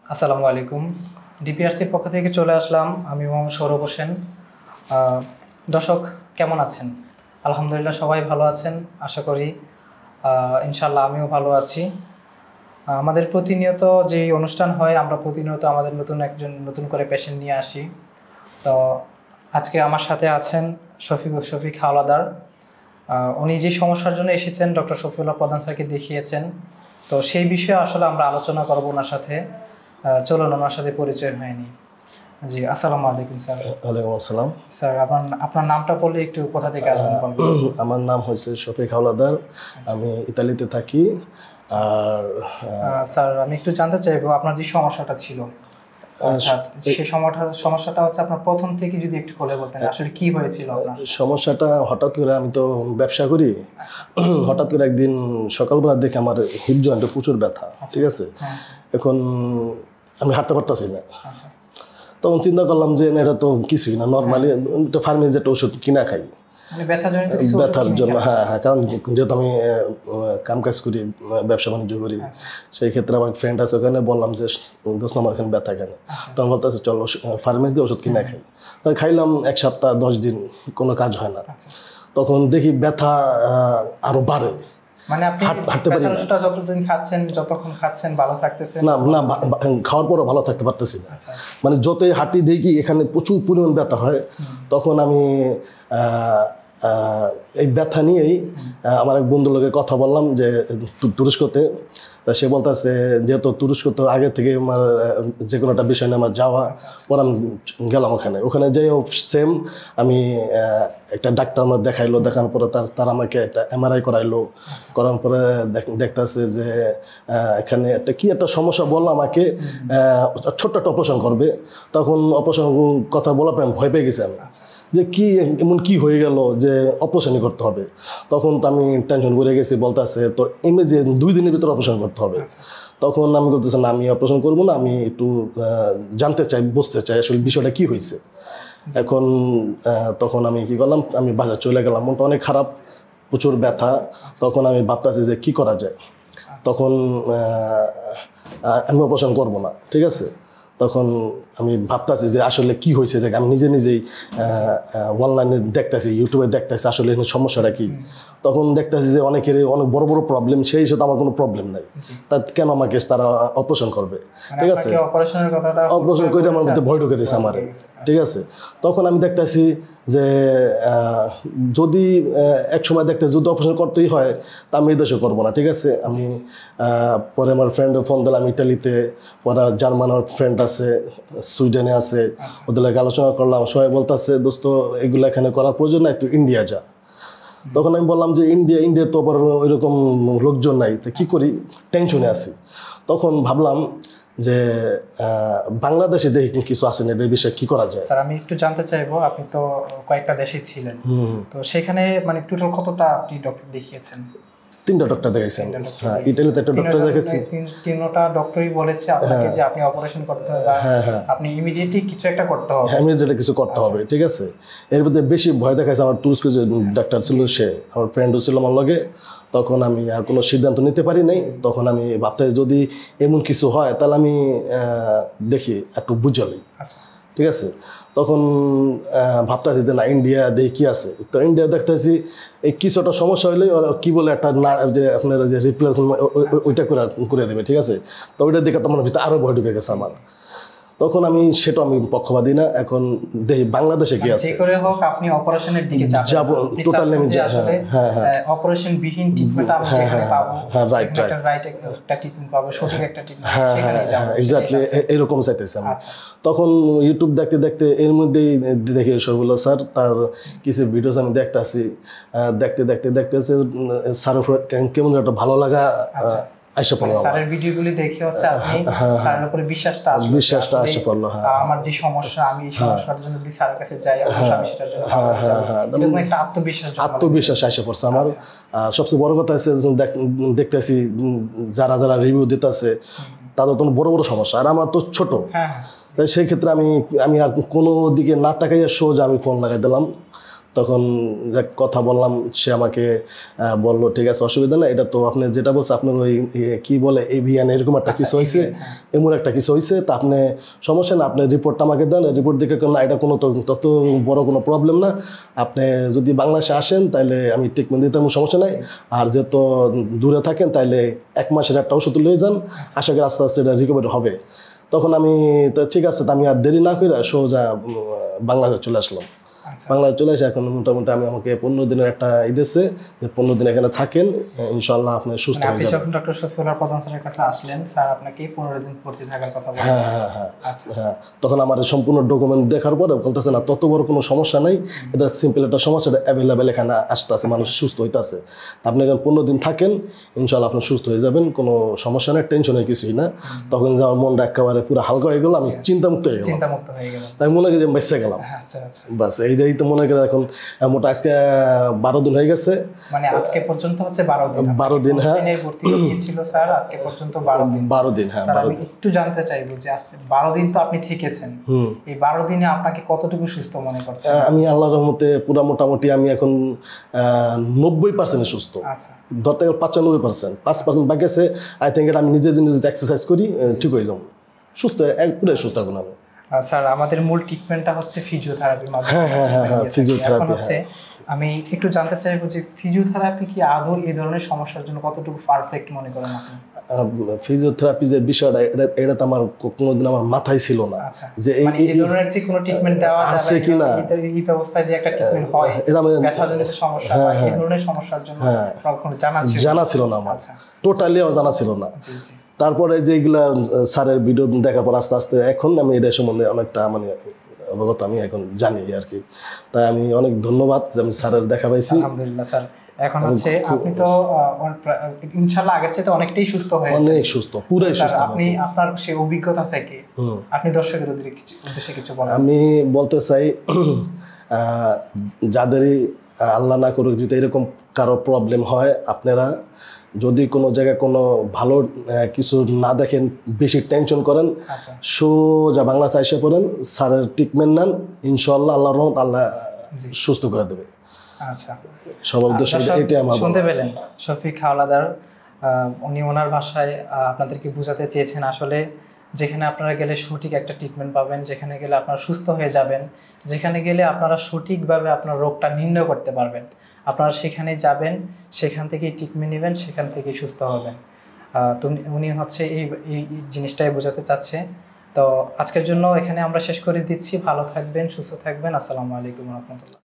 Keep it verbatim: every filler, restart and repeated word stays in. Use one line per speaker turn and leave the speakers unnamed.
আসসালামু আলাইকুম। ডিপিআরসির পক্ষ থেকে চলে আসলাম, আমি মোহাম্মদ সৌরভ হোসেন। দর্শক কেমন আছেন? আলহামদুলিল্লাহ সবাই ভালো আছেন আশা করি। ইনশাল্লাহ আমিও ভালো আছি। আমাদের প্রতিনিয়ত যেই অনুষ্ঠান হয়, আমরা প্রতিনিয়ত আমাদের নতুন একজন নতুন করে পেশেন্ট নিয়ে আসি। তো আজকে আমার সাথে আছেন শফিক শফিক হাওলাদার। উনি যে সমস্যার জন্য এসেছেন ডক্টর শফিউল্লাহ প্রধান স্যারকে দেখিয়েছেন। তো সেই বিষয়ে আসলে আমরা আলোচনা করব ওনার সাথে। চলুন ওনার সাথে পরিচয় হয়নি। জি, আসসালামু আলাইকুম স্যার।
ওয়ালাইকুম আসসালাম
স্যার, আপনার আপনার নামটা বললে একটু কোথা থেকে আসবেন বলবেন?
আমার নাম হচ্ছে শফিক হাওলাদার, আমি ইতালিতে থাকি। আর
স্যার, আমি একটু জানতে চাইবো আপনার যে সমস্যাটা ছিল, সেই সমস্যাটা হচ্ছে আপনার প্রথম থেকে যদি একটু খুলে বলতেন আসলে কি হয়েছিল আপনার?
সমস্যাটা হঠাৎ করে, আমি তো ব্যবসা করি, হঠাৎ করে একদিন সকালবেলা দেখে আমার হিপ জয়েন্টে প্রচুর ব্যথা। ঠিক আছে, এখন আমি হাঁটতে পারতেছি না। তখন চিন্তা করলাম যে এটা তো কিছুই না, নর্মালি একটা ফার্মেসি একটা ওষুধ কিনা খাই ব্যথার জন্য। হ্যাঁ হ্যাঁ কারণ যেহেতু আমি কাম কাজ করি, ব্যবসা বাণিজ্য করি, সেই ক্ষেত্রে আমার ফ্রেন্ড আছে, ওখানে বললাম যে দোস্ত আমার এখানে ব্যথা কেন, তখন বলতেছে চলো ফার্মেসি দিয়ে ওষুধ কিনা খাই। তখন খাইলাম এক সপ্তাহ দশ দিন, কোনো কাজ হয় না। তখন দেখি ব্যথা আরো বাড়ে,
মানে আপনি হাঁটতে পারি না। যতদিন খাচ্ছেন যতক্ষণ খাচ্ছেন ভালো থাকতেছেন
না? না, খাওয়ার পরও ভালো থাকতে পারতেছি না। মানে যতই হাঁটি দেখি এখানে প্রচুর পরিমাণ ব্যথা হয়। তখন আমি এই ব্যথা নিয়েই আমার এক বন্ধুর লোকের কথা বললাম যে তুরস্কতে। তা সে বলতেছে যেহেতু তুরস্কতে আগে থেকে আমার যে কোনো একটা বিষয় নিয়ে আমার যাওয়া, পরে আমি গেলাম ওখানে। ওখানে যেও সেম আমি একটা ডাক্তার আমার দেখাইলো, দেখানোর পরে তার তার আমাকে একটা এমআরআই করাইলো। করার পরে দেখতেছে যে এখানে একটা কি একটা সমস্যা বললো আমাকে, ছোট্ট একটা অপারেশন করবে। তখন অপারেশন কথা বলার পর আমি ভয় পেয়ে গেছি আমি, যে কি এমন কি হয়ে গেল যে অপারেশনই করতে হবে। তখন তো আমি টেনশন করে গেছি, বলতেছে তো ইমেজে দুই দিনের ভিতরে অপারেশন করতে হবে। তখন আমি বলতেছি না, আমি অপারেশন করবো না, আমি একটু জানতে চাই, বুঝতে চাই আসলে বিষয়টা কি হয়েছে। এখন তখন আমি কি করলাম, আমি বাজার চলে গেলাম, মনটা অনেক খারাপ, প্রচুর ব্যথা। তখন আমি ভাবতেছি যে কি করা যায়। তখন আমি অপারেশন করবো না, ঠিক আছে। তখন আমি ভাবতেছি যে আসলে কি হয়েছে, যে আমি নিজে নিজেই অনলাইনে দেখতেছি, ইউটিউবে দেখতেছি আসলে সমস্যাটা কি। তখন দেখতেছি যে অনেকের অনেক বড় বড় প্রবলেম, সেই হিসেবে আমার কোনো প্রবলেম নাই, তার কেন আমাকে তারা অপারেশন করবে। ঠিক আছে, অপারেশন করে আমার মধ্যে ভয় ঢুকে দিয়েছে আমার। ঠিক আছে, তখন আমি দেখতেছি যে যদি এক সময় দেখতে যদি অপারেশন করতেই হয় তা আমি এই দেশে করবো না। ঠিক আছে, আমি পরে আমার ফ্রেন্ডে ফোন দিলাম ইটালিতে, পরে জার্মানের ফ্রেন্ড আছে, সুইডেনে আছে, ওদের লাগে আলোচনা করলাম। সবাই বলতেছে দোস্ত এগুলো এখানে করার প্রয়োজন নাই, তুই ইন্ডিয়া যা। তখন আমি বললাম যে ইন্ডিয়া ইন্ডিয়া তো আবার ওই রকম লোকজন নাই, তো কী করি, টেনশনে আছি। তখন ভাবলাম যে বাংলাদেশে দেখি কিছু আছে না, এর বিষয়ে কি করা যায়।
স্যার, আমি একটু জানতে চাইবো, আপনি তো কয়েকটা দেশে ছিলেন, তো সেখানে মানে টোটাল কতটা আপনি ডক্টর দেখিয়েছেন?
তিনটা ডক্টর দেখাইছেন। হ্যাঁ, ইটালিতে একটা ডক্টর দেখাইছি।
তিনটা ডক্টরই বলেছে আপনাকে যে আপনি অপারেশন করতে হবে, আপনি ইমিডিয়েটলি কিছু একটা করতে হবে।
হ্যাঁ, ইমিডিয়েটলি কিছু করতে হবে। ঠিক আছে, এর মধ্যে বেশি ভয় দেখাইছে আমার তুরস্ক যে ডাক্তার ছিল, সে আমার ফ্রেন্ডও ছিল আমার লগে। তখন আমি আর কোনো সিদ্ধান্ত নিতে পারি নাই। তখন আমি ভাবতে যদি এমন কিছু হয় তাহলে আমি দেখি একটু বুঝালি। ঠিক আছে, তখন ভাবতেছি যে না ইন্ডিয়া দেখি কী আছে। তো ইন্ডিয়া দেখতেছি এই কিছুটা সমস্যা হলে কী বলে একটা না যে আপনার যে রিপ্লেসমেন্ট ওইটা করে করে দেবে। ঠিক আছে, তো ওইটা দেখে তোমার ভিতরে আরও ভয় ঢুকে গেছে আমার। তখন আমি সেটা আমি পক্ষপাতী না, এখন দেখি বাংলাদেশে কি আছে।
যে করে হোক আপনি অপারেশনের দিকে
যাব, টোটালি আমি
আসলে অপারেশন বিহীন ট্রিটমেন্ট আমরা যেখানে পাবো,
হ্যাঁ রাইট রাইট
রাইট একটা ট্রিটমেন্ট পাবো, সঠিক একটা ট্রিটমেন্ট
হ্যাঁ হ্যাঁ এক্স্যাক্টলি এরকম চাইতেছি আমি। তখন ইউটিউব দেখতে দেখতে এর মধ্যেই দেখি শফিউল্লাহ স্যার, তার কিছু ভিডিওস আমি দেখতেছি, দেখতে দেখতে দেখতেছে স্যার কেমন একটা ভালো লাগা আইসা পড়লো।
স্যারের ভিডিওগুলি দেখে হচ্ছে আপনি স্যারের উপরে বিশ্বাসটা আসলো,
বিশ্বাসটা আসে পড়লো। হ্যাঁ,
আমার যে সমস্যা, আমি এই সমস্যার জন্য যদি স্যারের কাছে যাই অবশ্যই আমি সেটার জন্য ভালো হয়ে যাব, এরকম একটা আত্মবিশ্বাস
আত্মবিশ্বাস আসে পড়ছে আমার। আর সবচেয়ে বড় কথা আছে দেখতেছি যারা যারা রিভিউ দিতেছে তাদের তো বড় বড় সমস্যা, আর আমার তো ছোট। তাই সেই ক্ষেত্রে আমি আমি আর কোনো দিকে না তাকাইয়া সোজা আমি ফোন লাগাই দিলাম। তখন এক কথা বললাম, সে আমাকে বললো ঠিক আছে অসুবিধা না, এটা তো আপনি যেটা বলছে আপনার ওই কি বলে এভিয়ান এরকম একটা কিছু হয়েছে, এমন একটা কিছু হয়েছে, তা আপনি সমস্যা না, আপনি রিপোর্টটা আমাকে দেন, রিপোর্ট দেখে না এটা কোনো তত বড় কোনো প্রবলেম না, আপনি যদি বাংলাদেশে আসেন তাহলে আমি ট্রিটমেন্ট দিতে কোনো সমস্যা নাই, আর যেহেতু দূরে থাকেন তাহলে এক মাসের একটা ওষুধ লয়ে যান, আশা করি আস্তে আস্তে এটা রিকভারি হবে। তখন আমি তো ঠিক আছে, আমি আর দেরি না করে সোজা বাংলাদেশে চলে আসলাম। বাংলাদেশে চলে আসে এখন মোটামুটি আমি আমাকে পনেরো দিনের একটা ই দিয়েছে যে পনেরো দিন এখানে থাকেন, ইনশাআল্লাহ আপনি সুস্থ হয়ে যাবেন।
যখন ডক্টর শফিউল্লাহ প্রধান স্যারের কাছে আসলেন, স্যার আপনাকে পনেরো দিন ভর্তি থাকার কথা বলেছেন।
হ্যাঁ হ্যাঁ হ্যাঁ হ্যাঁ তখন আমার সম্পূর্ণ ডকুমেন্ট দেখার পরে বলতেছে না তত বড় কোনো সমস্যা নাই, এটা সিম্পল একটা সমস্যা, এটা অ্যাভেলেবেল এখানে আসতে আছে, মানুষ সুস্থ হইতেছে, আপনি এখন পনেরো দিন থাকেন, ইনশাআল্লাহ আপনি সুস্থ হয়ে যাবেন, কোনো সমস্যা নেই, টেনশনের কিছুই না। তখন যে আমার মনটা একেবারে পুরো হালকা হয়ে গেল, আমি চিন্তামুক্ত হয়ে গেলাম,
চিন্তামুক্ত হয়ে গেলাম,
তাই মনে করি যে বেঁচে গেলাম।
আচ্ছা আচ্ছা,
বাস এইটাই তো মনে করেন। এখন মোটা আজকে বারো দিন হয়ে গেছে,
মানে আজকে পর্যন্ত হচ্ছে বারো দিন।
বারো দিন হ্যাঁ
ভর্তি ছিল স্যার, আজকে পর্যন্ত বারো দিন।
বারো দিন হ্যাঁ।
আমি একটু জানতে চাইবো যে আজকে বারো দিন তো আপনি থেকেছেন, এই বারো দিনে আপনাকে কতটুকু সুস্থ মনে করছেন?
আমি আল্লাহর রহমতে পুরো মোটামুটি আমি এখন নব্বই পার্সেন্ট সুস্থ, ধরতে গেলে পঁচানব্বই পার্সেন্ট, পাঁচ পার্সেন্ট বাকি আছে। আই থিঙ্ক এটা আমি নিজে নিজে এক্সারসাইজ করি ঠিক হয়ে যাবো, সুস্থ পুরো সুস্থ এখন আমি।
স্যার আমাদের মূল ট্রিটমেন্টটা হচ্ছে ফিজিওথেরাপির মাধ্যমে।
হ্যাঁ হ্যাঁ হ্যাঁ হ্যাঁ ফিজিওথেরাপি
হচ্ছে। আমি একটু জানতে চাইবো যে ফিজিওথেরাপি কি আদৌ এই ধরনের সমস্যার জন্য কতটুকু পারফেক্ট মনে করেন আপনি?
ফিজিওথেরাপি যে বিষয়টা, এটা এটা তো আমার কোনোদিন আমার মাথায় ছিল না যে এই
ধরনের যে কোনো ট্রিটমেন্ট দেওয়া যাবে কিনা, এই ব্যবস্থায় যে একটা ট্রিটমেন্ট হয় ব্যথাজনিত সমস্যা বা এই ধরনের সমস্যার জন্য কখনো জানা ছিল
জানা ছিল না আমার, টোটালি আমার জানা ছিল না। তারপরে যেগুলা স্যারের ভিডিও দেখার পর আস্তে আস্তে এখন আমি এটা সম্বন্ধে অনেকটা মানে অবগত আমি এখন জানি আর কি। তাই আমি অনেক ধন্যবাদ যে আমি স্যারের দেখা পাইছি।
আলহামদুলিল্লাহ স্যার, এখন হচ্ছে আপনি তো ইনশাআল্লাহ আগের চেয়ে অনেকটাই সুস্থ হয়েছেন।
অনেক সুস্থ, পুরাই সুস্থ।
আপনি আপনার সেই অভিজ্ঞতা থেকে আপনি দর্শকদের উদ্দেশ্যে কিছু বলেন।
আমি বলতে চাই যাদেরই আল্লাহ না করুক যদি এরকম কারো প্রবলেম হয়, আপনারা যদি কোনো জায়গায় কোনো ভালো কিছু না দেখেন, বেশি টেনশন করেন, সোজা বাংলাতে এসে পড়েন, স্যারের ট্রিটমেন্ট নেন, ইনশাআল্লাহ আল্লাহর রহমত আল্লাহ সুস্থ করে দেবে।
আচ্ছা,
সবার উদ্দেশ্যে এটাই আমার।
শুনতে পেলেন শফিক হাওলাদার, উনি ওনার ভাষায় আপনাদেরকে বোঝাতে চেয়েছেন আসলে যেখানে আপনারা গেলে সঠিক একটা ট্রিটমেন্ট পাবেন, যেখানে গেলে আপনারা সুস্থ হয়ে যাবেন, যেখানে গেলে আপনারা সঠিকভাবে আপনার রোগটা নির্ণয় করতে পারবেন, আপনারা সেখানে যাবেন, সেখান থেকেই ট্রিটমেন্ট নেবেন, সেখান থেকেই সুস্থ হবেন। তো উনি হচ্ছে এই এই জিনিসটাই বোঝাতে চাচ্ছে। তো আজকের জন্য এখানে আমরা শেষ করে দিচ্ছি। ভালো থাকবেন, সুস্থ থাকবেন। আসসালামু আলাইকুম রহমতুল্লাহ।